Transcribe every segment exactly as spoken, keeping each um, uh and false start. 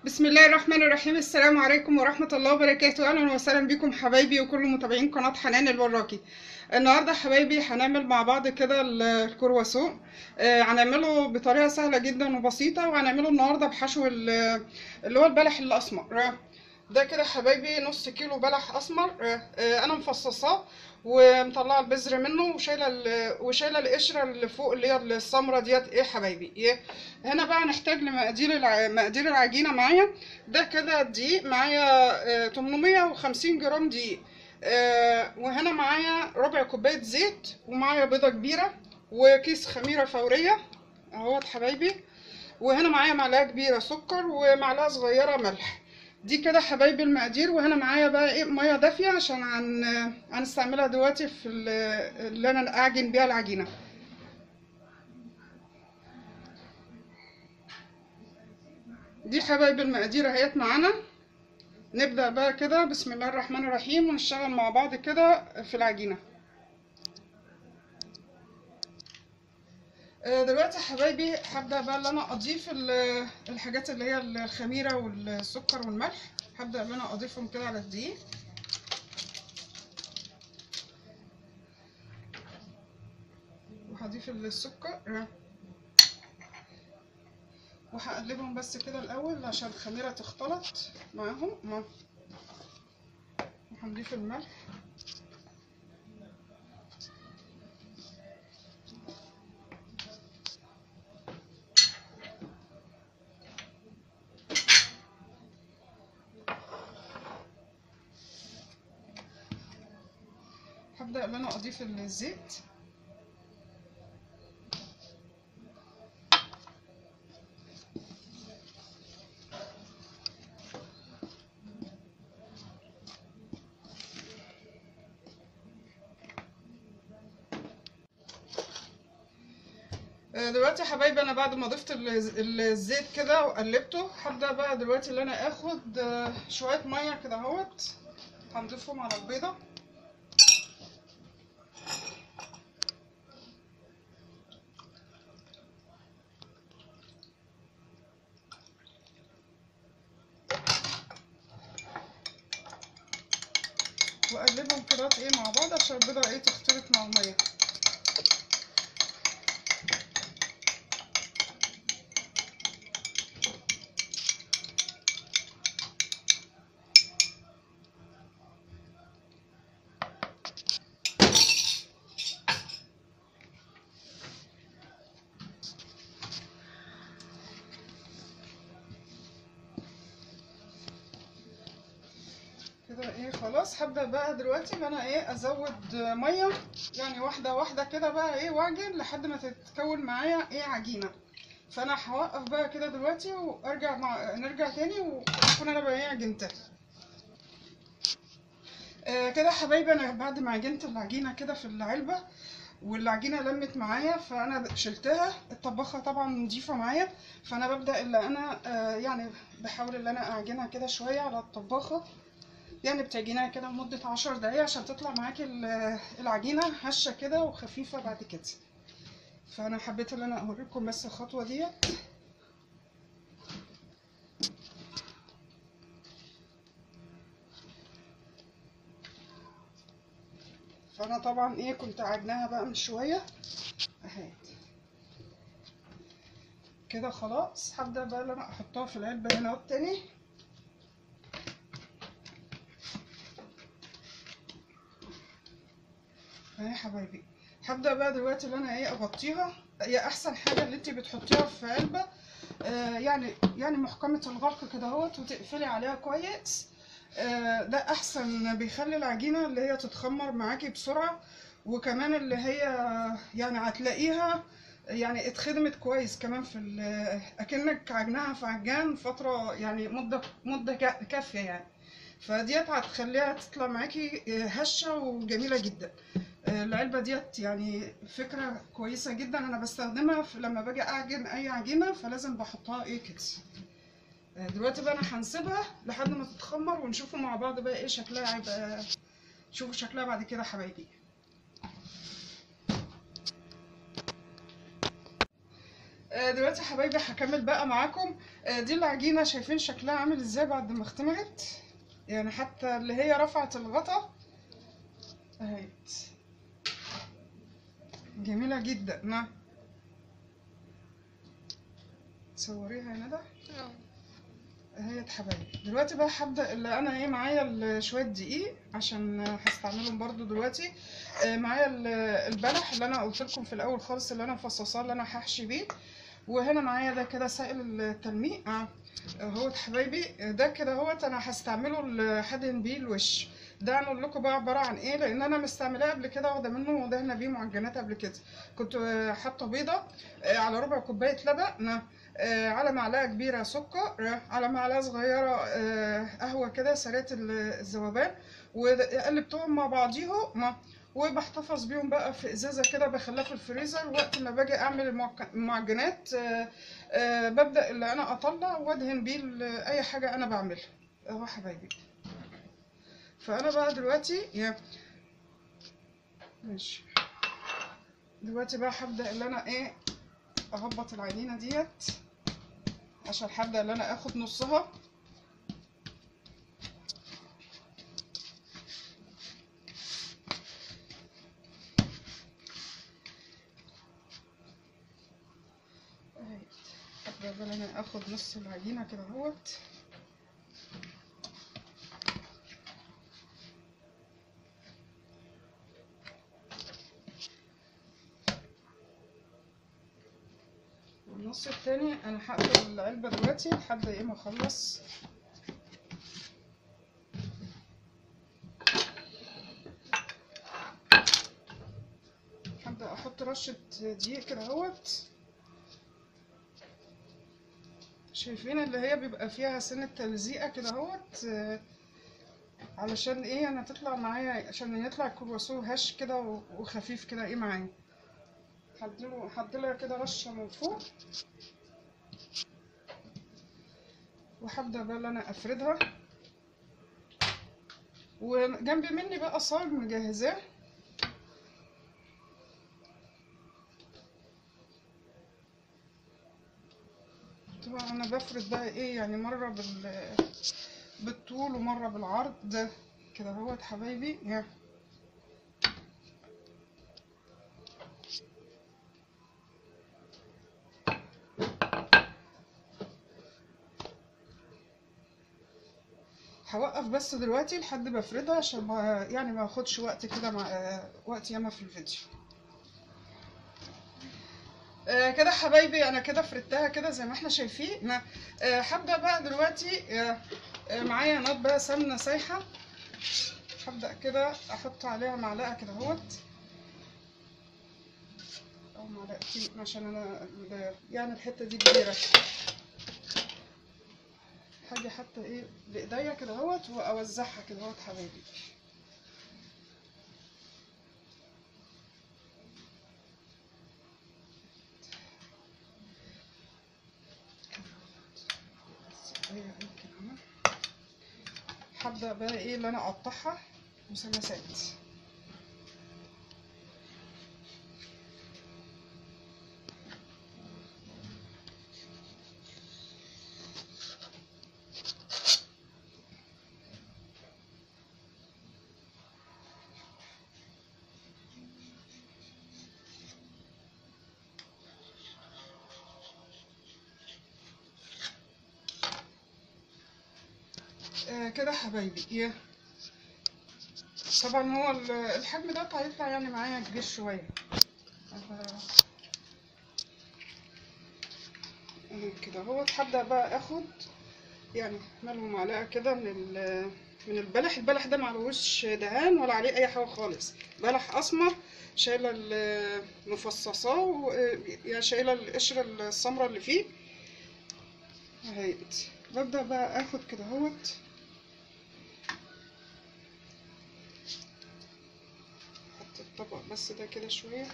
بسم الله الرحمن الرحيم. السلام عليكم ورحمة الله وبركاته. أهلا وسهلا بكم حبايبي وكل متابعين قناة حنان الوراقي. النهاردة حبايبي هنعمل مع بعض كده ال- الكرواسون. آه، هنعمله بطريقة سهلة جدا وبسيطة، وهنعمله النهاردة بحشو ال- اللي هو البلح الأسمر. آه، ده كده حبايبي نص كيلو بلح أسمر. آه، آه، أنا مفصصاه ومطلعه البذر منه وشايله ال- وشايله القشره اللي فوق اللي هي السمره ديت. ايه حبايبي، ايه هنا بقى نحتاج لمقادير الع... مقادير العجينه معايا. ده كده دقيق معايا، آه، ثمانمية وخمسين جرام دقيق. آه، وهنا معايا ربع كوبايه زيت، ومعايا بيضه كبيره، وكيس خميره فوريه اهوت حبايبي. وهنا معايا معلقه كبيره سكر ومعلقه صغيره ملح. دي كده حبايبي المقادير. وهنا معايا بقى ايه ميه دافيه عشان هن... هنستعملها دلوقتي في ال- اللي انا اعجن بيها العجينه. دي حبايبي المقادير اهيت معانا. نبدأ بقى كده بسم الله الرحمن الرحيم ونشتغل مع بعض كده في العجينة. آه، دلوقتي يا حبايبي هبدأ بقى ان انا اضيف ال- الحاجات اللي هي الخميرة والسكر والملح. هبدأ ان انا اضيفهم كده على الدقيق، وهضيف السكر وهقلبهم بس كده الاول عشان الخميرة تختلط معاهم. وهنضيف الملح. هبدأ ان انا اضيف الزيت. دلوقتي يا حبايبي انا بعد ما ضفت ال- الزيت كده وقلبته، هبدأ بقى دلوقتي اللي انا اخد آه، شوية مية كده اهوت هنضيفهم على البيضة. واقلبهم كده ايه مع بعض عشان البيضة ايه تختلط مع المية. كده ايه خلاص. هبدأ بقى دلوقتي ان انا ايه ازود مية، يعني واحدة واحدة كده بقى ايه واعجن لحد ما تتكون معايا ايه عجينة. فانا هوقف بقى كده دلوقتي وارجع مع... نرجع تاني واكون انا بقى ايه عجنتها. آه كده حبايبي انا بعد ما عجنت العجينة كده في العلبة والعجينة لمت معايا، فانا شلتها. الطباخة طبعا نضيفة معايا، فانا ببدأ اللي انا آه يعني بحاول ان انا اعجنها كده شوية على الطباخة. يعني بتعجنيها كده لمدة عشر دقايق عشان تطلع معاكي العجينة هشة كده وخفيفة بعد كده. فانا حبيت ان انا اوريكم بس الخطوة ديت. فانا طبعا ايه كنت عجناها بقى من شوية اهي كده خلاص. هبدأ بقى ان انا احطها في العلبة هنا التاني اهي حبايبي. هبدأ بقى دلوقتي ان انا ايه اغطيها. هي احسن حاجة اللي انت بتحطيها في علبة آه يعني يعني محكمة الغلق كده اهوت، وتقفلي عليها كويس. آه ده احسن، بيخلي العجينة اللي هي تتخمر معاكي بسرعة. وكمان اللي هي يعني هتلاقيها يعني اتخدمت كويس كمان في اكنك عجنها في عجان فترة، يعني مدة مدة كا- كافية يعني. فديت هتخليها تطلع معاكي هشة وجميلة جدا. العلبة ديت يعني فكرة كويسة جدا، انا بستخدمها في لما باجي اعجن اي عجينة فلازم بحطها ايه كده. دلوقتي بقى انا هنسيبها لحد ما تتخمر ونشوفوا مع بعض بقى ايه شكلها هيبقى. شوفوا شكلها بعد كده حبايبي. آه، دلوقتي يا حبايبي هكمل بقى معاكم. آه، دي العجينه، شايفين شكلها عامل ازاي بعد ما اختمرت؟ يعني حتى اللي هي رفعت الغطا اهيت، جميله جدا. نعم، صوريها يا ندى. اه. اهيت حبايبي. دلوقتي بقى هبدا اللي انا ايه معايا ال- شويه دقيق عشان هستعملهم برضو دلوقتي. آه، معايا ال- البلح اللي انا قلت لكم في الاول خالص اللي انا مفصصاه اللي انا هحشي بيه. وهنا معايا ده كده سائل التلميع. اه اهوت حبايبي، ده كده اهوت انا هستعمله ل- هدهن بيه الوش. ده هنقول لكم بقى عباره عن ايه، لان انا مستعملاه قبل كده، واخده منه ودهنه بيه معجنات قبل كده. كنت آه، حاطه بيضه آه، على ربع كوبايه لبن، آه، على معلقه كبيره سكر، آه، على معلقه صغيره آه، قهوه كده سريعه الذوبان، وقلبتهم مع بعضيهم. وبحتفظ بيهم بقى في ازازه كده، بخليها في الفريزر. وقت ما باجي اعمل المعك- المعجنات آه، آه، ببدا اللي انا اطلع وادهن بيه ال- اي حاجه انا بعملها اهو حبايبي. فانا بقى دلوقتي يا ماشي، دلوقتي بقى هبدا اللي انا ايه اهبط العجينه ديت، عشان هبدا اللي انا اخد نصها. اهي، هبدا بقى اللي انا اخد نص العجينه كده اهوت. والنص التاني انا هقفل العلبه دلوقتي لحد ايه ما اخلص. هبدا احط رشه دقيق كده اهوت، شايفين اللي هي بيبقى فيها سنه تلزيقه كده اهوت، آه، علشان ايه انا تطلع معايا، عشان يطلع الكرواسون هش كده و- وخفيف كده ايه معايا. هديله هديلها كده رشه من فوق، وهبدا بقى اللي انا افردها. وجنبي مني بقى صاج مجهزاه. طبعا انا بفرد بقى ايه يعني مره بال بالطول ومره بالعرض ده كده اهوت حبايبي. يا هوقف بس دلوقتي لحد ما افردها، عشان ما يعني ما اخدش وقت كده مع آه، وقت ياما في الفيديو. آه كده حبايبي، انا كده فردتها كده زي ما احنا شايفين. آه هبدا بقى دلوقتي آه آه معايا نوت بقى سمنه سايحه. هبدا كده احط عليها معلقه كده اهوت او معلقتين، عشان انا ال- يعني الحته دي كبيره. هاجي حتى ايه بايديا كده اهوت واوزعها كده اهوت حبايبي. هي هي كده اهو. هبدا بقى ايه اللي انا اقطعها مثلثات. آه كده حبايبي. إيه. طبعا هو ال- الحجم ده هيطلع يعني معايا كبير شويه. آه، آه، كده هو هبدا بقى اخد يعني ملو معلقه كده من ال- من البلح. البلح ده معلهوش دهان ولا عليه اي حاجه خالص، بلح اسمر شايله ال- مفصصاه و- يعني شايله القشره السمراء اللي فيه اهيت. ببدا بقى اخد كده اهوت، احط الطبق بس ده كده شويه.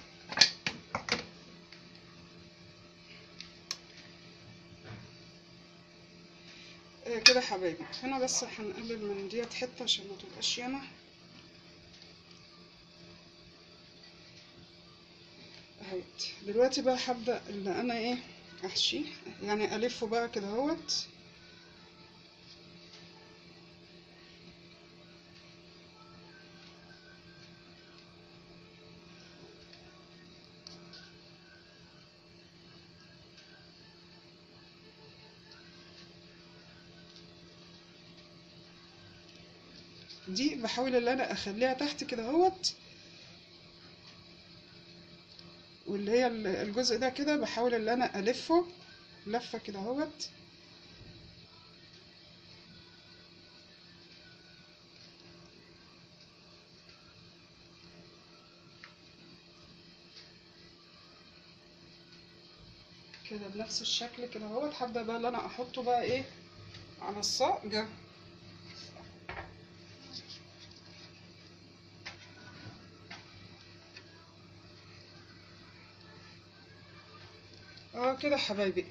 آه، كده حبايبي. هنا بس هنقلل من ديت حته عشان ما تبقاش ياما اهيت. دلوقتي بقى هبدا اللي انا ايه احشيه، يعني الفه بقى كده اهوت. دي بحاول ان انا اخليها تحت كده اهوت، واللي هي الجزء ده كده بحاول ان انا الفه لفه كده اهوت. كده بنفس الشكل كده اهوت. هبدا بقى ان انا احطه بقى ايه على الصاج. اه كده حبايبي.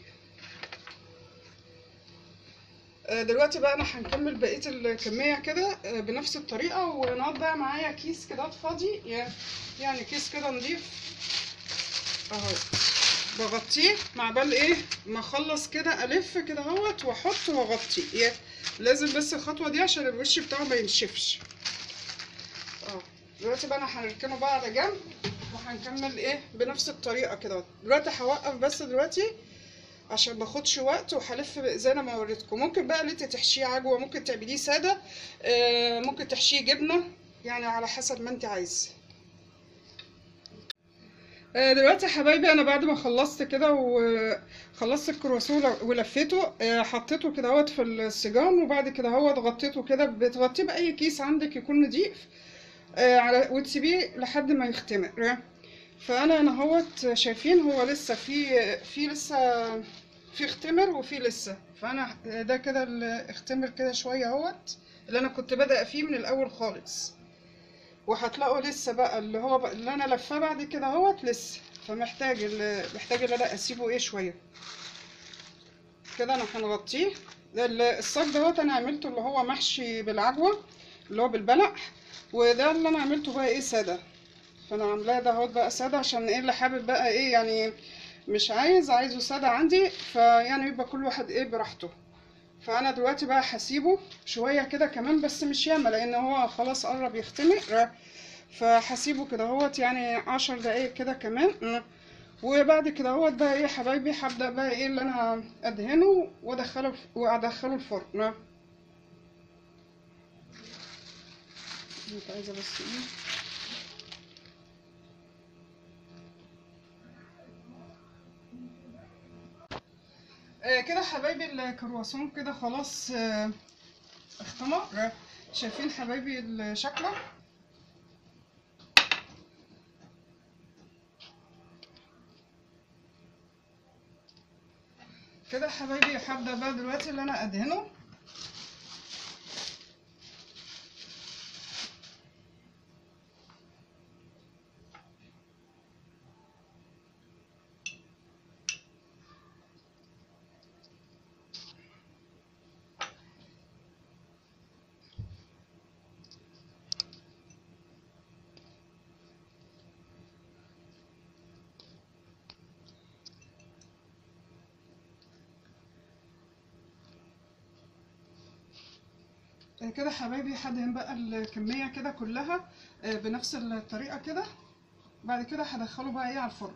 آه، دلوقتي بقى انا هنكمل بقيه الكميه كده آه، بنفس الطريقه. ونقعد بقى معايا كيس كده فاضي، يعني كيس كده نضيف اهو، بغطيه مع بال ايه ما اخلص كده الف كده اهوت واحط واغطي. إيه؟ لازم بس الخطوه دي عشان الوش بتاعه ما ينشفش. اه دلوقتي بقى انا هنركنه بقى على جنب، وهنكمل ايه بنفس الطريقه كده. دلوقتي هوقف بس دلوقتي عشان ماخدش وقت، وهلف زي ما وريتكم. ممكن بقى اللي انت تحشيه عجوه، ممكن تعمليه ساده، آه ممكن تحشيه جبنه، يعني على حسب ما انت عايزه. آه دلوقتي يا حبايبي انا بعد ما خلصت كده وخلصت الكرواسون ولفيته، آه حطيته كده اهوت في السجان، وبعد كده اهوت غطيته كده. بتغطيه باي كيس عندك يكون نضيف، آه على وتسيبيه لحد ما يختمر. فانا انا اهوت شايفين هو لسه في في لسه في اختمر وفي لسه. فانا ده كده اللي اختمر كده شويه اهوت، اللي انا كنت بدأ فيه من الاول خالص. وهتلاقوا لسه بقى اللي هو بقى اللي انا لفاه بعد كده اهوت لسه. فمحتاج ال- محتاج ان انا اسيبه ايه شويه كده. انا هنغطيه. ال- الصاج دوت انا عملته اللي هو محشي بالعجوه، اللي هو بالبلح. وده اللي انا عملته بقى ايه ساده. فانا عاملاه ده اهوت بقى ساده، عشان ايه اللي حابب بقى ايه يعني مش عايز عايزه ساده عندي، فيعني يبقى كل واحد ايه براحته. فانا دلوقتي بقى هسيبه شويه كده كمان، بس مش ياما لان هو خلاص قرب يختمر. فهسيبه كده اهوت يعني عشر دقايق كده كمان. وبعد كده اهوت بقى ايه حبايبي هبدأ بقى ايه اللي انا ادهنه وادخله وادخله الفرن. انت عايزه بس ايه آه كده حبايبي الكرواسون كده خلاص آه اختمر. شايفين حبايبي الشكل كده حبايبي. هبدأ بقى دلوقتي اللي انا ادهنه. آه كده حبايبي هدهن بقى الكمية كده كلها آه بنفس الطريقة كده. بعد كده هدخله بقى ايه على الفرن.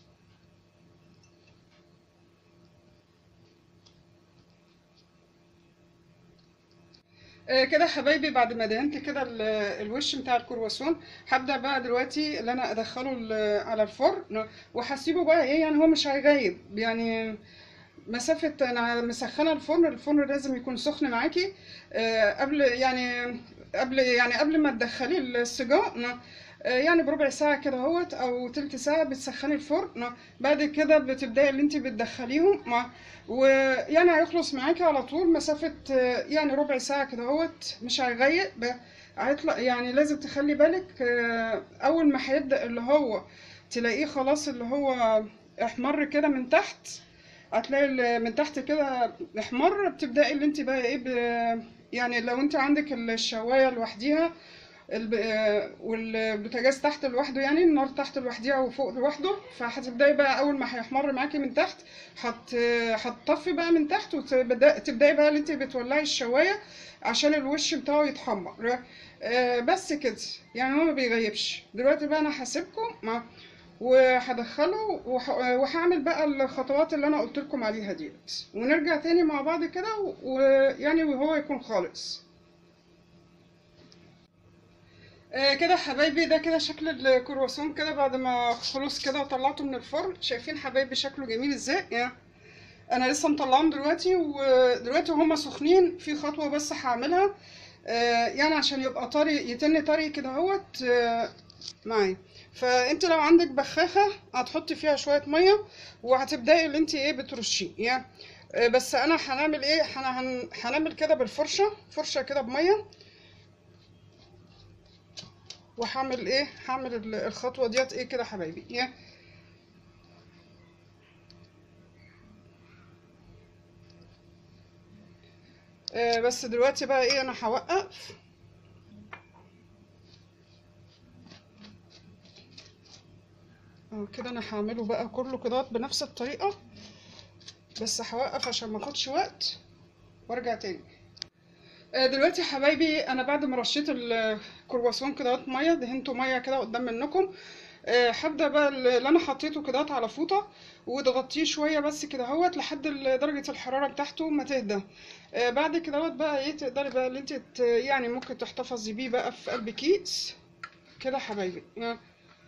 آه كده حبايبي بعد ما دهنت كده ال- الوش بتاع الكرواسون، هبدأ بقى دلوقتي اللي انا ادخله ال- على الفرن. وهسيبه بقى ايه يعني هو مش هيغيب يعني مسافة. انا مسخنة الفرن. الفرن لازم يكون سخن معاكي آه قبل يعني قبل يعني قبل ما تدخلي السجق آه، يعني بربع ساعة كده اهوت او تلت ساعة بتسخني الفرن. بعد كده بتبدأي اللي انت بتدخليهم مع ويعني هيخلص معاكي على طول مسافة آه، يعني ربع ساعة كده اهوت. مش هيغيق ب- هيطلع يعني. لازم تخلي بالك آه، اول ما هيبدأ اللي هو تلاقيه خلاص اللي هو احمر كده من تحت. هتلاقي ال- من تحت كده احمر. بتبدأي اللي انت بقى ايه ب... يعني لو انت عندك الشواية لوحديها الب... آه، والبوتاجاز تحت لوحده، يعني النار تحت لوحديها وفوق لوحده. فهتبداي بقى اول ما هيحمر معاكي من تحت هت هتطفي بقى من تحت، وتبداي تبداي بقى اللي انت بتولعي الشوايه عشان الوش بتاعه يتحمر. آه، بس كده، يعني هو ما بيغيبش. دلوقتي بقى انا هسيبكم مع وهدخله وح... وهعمل بقى الخطوات اللي انا قلت لكم عليها ديت، ونرجع تاني مع بعض كده، ويعني وهو يكون خالص. آه كده حبايبي، ده كده شكل الكرواسون كده بعد ما خلص كده وطلعته من الفرن. شايفين حبايبي شكله جميل ازاي؟ يعني انا لسه مطلعهم دلوقتي، ودلوقتي وهما سخنين في خطوه بس هعملها، آه يعني عشان يبقى طري، يتن طري كده اهوت آه معايا. فانت لو عندك بخاخه هتحطي فيها شويه ميه، وهتبداي اللي انت ايه بترشيه يعني. آه بس انا هنعمل ايه، هن- هنعمل كده بالفرشه، فرشه كده بميه. وهعمل ايه، هعمل ال- الخطوه ديت ايه كده حبايبي يعني. آه بس دلوقتي بقى ايه، انا هوقف. آه كده انا هعمله بقى كله كده بنفس الطريقه، بس هوقف عشان ما اخدش وقت وارجع تاني. آه دلوقتي يا حبايبي، انا بعد ما رشيت الكرواسون كده ميه، دهنته ميه كده قدام منكم. آه، هبدا بقى اللي انا حطيته كده على فوطه، وتغطيه شويه بس كده اهوت لحد ال- درجه الحراره بتاعته ما تهدى. آه، بعد كده اهوت بقى ايه، تقدري بقى اللي انت ت- يعني ممكن تحتفظي بيه بقى في قلب كيس كده حبايبي. آه،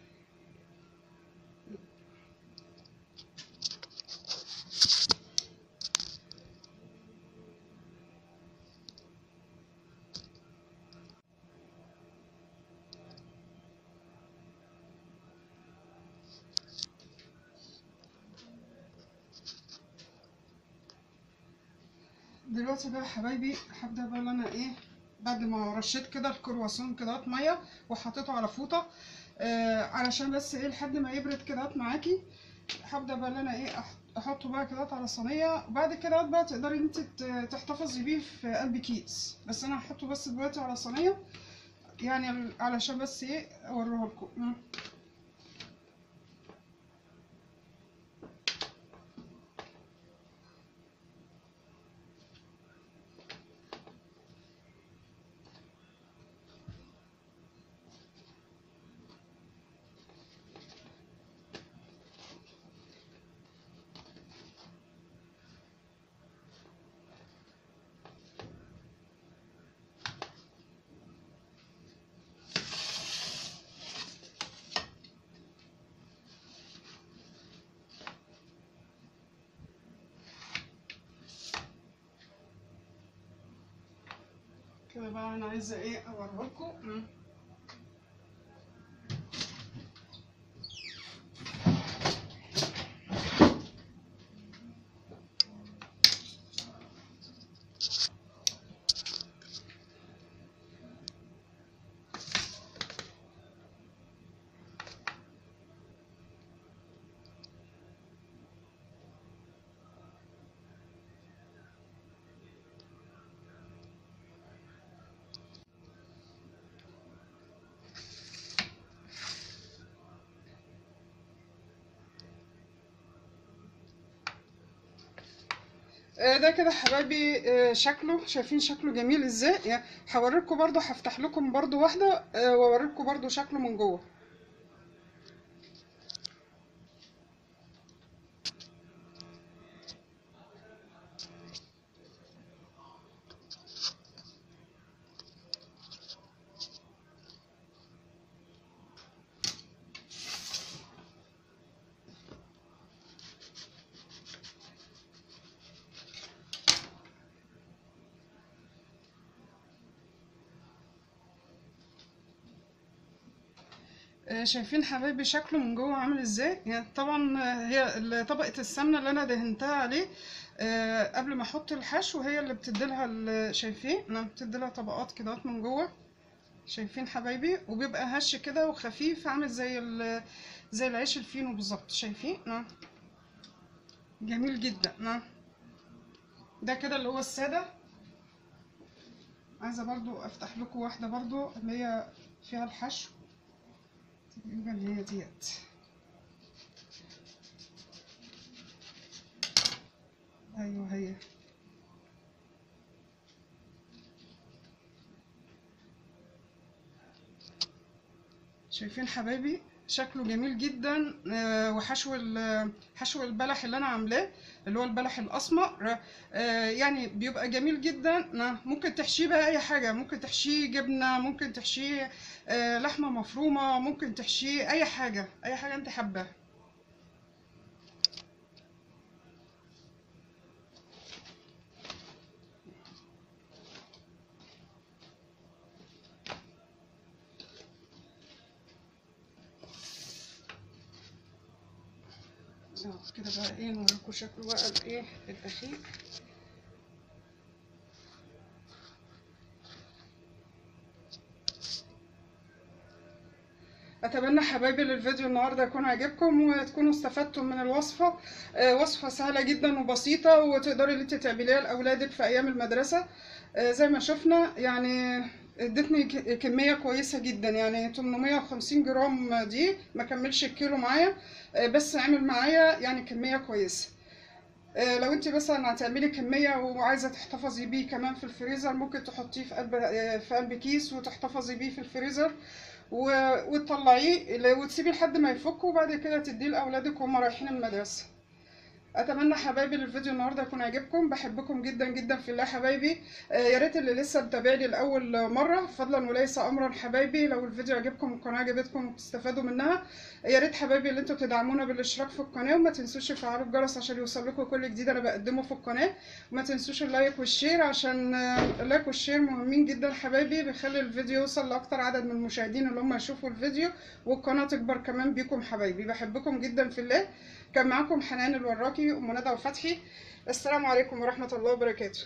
دلوقتي بقى يا حبايبي هبدا بقى اللي انا ايه، بعد ما رشيت كده الكرواسون كده ميه وحطيته على فوطه، آه علشان بس ايه لحد ما يبرد كده معاكي. هبدا بقى اللي انا ايه أح- احطه بقى كده على صينيه، وبعد كده بقى تقدري انت ت- تحتفظي بيه في قلب كيس. بس انا هحطه بس دلوقتي على صينيه، يعني علشان بس ايه اوريه لكم. كده بقى انا عايزه ايه اوريه لكم. آه، ده كده حبايبي، آه، شكله شايفين شكله جميل ازاي يعني. هوريكم برضو، هفتح لكم برضو واحده آه، واوريكم برضو شكله من جوه. آه، شايفين حبايبي شكله من جوه عامل ازاي يعني. طبعا آه، هي ال- طبقة السمنة اللي انا دهنتها عليه آه، قبل ما احط الحشو هي اللي بتديلها ال- شايفين انا بتديلها طبقات كده من جوه. شايفين حبايبي، وبيبقى هش كده وخفيف عامل زي ال- زي العيش الفينو بالظبط. شايفين نعم، جميل جدا نعم. ده كده اللي هو السادة. عايزه برضو افتح لكم واحده برضو اللي هي فيها الحشو تقريبا، اللي هي ديت. ايوه هي. شايفين حبايبي شكله جميل جدا. آه، وحشو ال- حشو البلح اللي انا عاملاه اللي هو البلح الاسمر، آه، يعني بيبقى جميل جدا. آه، ممكن تحشيه بقى اي حاجه، ممكن تحشيه جبنه، ممكن تحشيه آه، لحمه مفرومه، ممكن تحشيه اي حاجه، اي حاجه انت حباها. آه، كده بقى ايه نوريكم شكله بقى الايه الاخير. اتمنى حبايبي الفيديو النهارده يكون عجبكم وتكونوا استفدتم من الوصفه. آه، وصفه سهله جدا وبسيطه، وتقدري ان انت تعمليها لاولادك في ايام المدرسه. آه، زي ما شفنا يعني ادتني ك- كميه كويسه جدا، يعني ثمانمائة وخمسين جرام دي ما كملش الكيلو معايا. آه، بس عمل معايا يعني كميه كويسه. آه، لو انت مثلا هتعملي كميه وعايزه تحتفظي بيه كمان في الفريزر، ممكن تحطيه في قلب آه، في قلب كيس وتحتفظي بيه في الفريزر، و- وتطلعيه وتسيبيه لحد ما يفك، وبعد كده تديه لاولادك وهم رايحين المدرسه. اتمنى حبايبي الفيديو النهارده يكون عجبكم. بحبكم جدا جدا في الله حبايبي. آه، يا ريت اللي لسه متابعني لاول مره فضلا وليس امرا حبايبي، لو الفيديو عجبكم والقناه عجبتكم وبتستفادوا منها، يا ريت حبايبي اللي انتوا تدعمونا بالاشتراك في القناه، وما تنسوش تفعلوا الجرس عشان يوصل لكم كل جديد انا بقدمه في القناه. وما تنسوش اللايك والشير، عشان آه، اللايك والشير مهمين جدا حبايبي، بيخلي الفيديو يوصل لاكتر عدد من المشاهدين اللي هم يشوفوا الفيديو، والقناه تكبر كمان بيكم حبايبي. بحبكم جدا في الله. كان معاكم حنان الوراكي، ام ندى وفتحي. السلام عليكم ورحمه الله وبركاته.